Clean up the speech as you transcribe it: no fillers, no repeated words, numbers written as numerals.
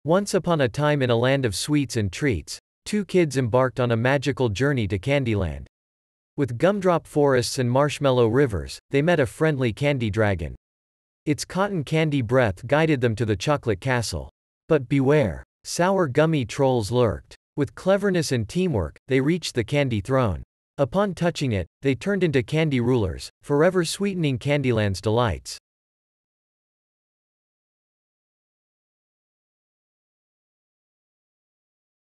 Once upon a time in a land of sweets and treats, two kids embarked on a magical journey to Candyland. With gumdrop forests and marshmallow rivers, they met a friendly candy dragon. Its cotton candy breath guided them to the chocolate castle. But beware! Sour gummy trolls lurked. With cleverness and teamwork, they reached the candy throne. Upon touching it, they turned into candy rulers, forever sweetening Candyland's delights.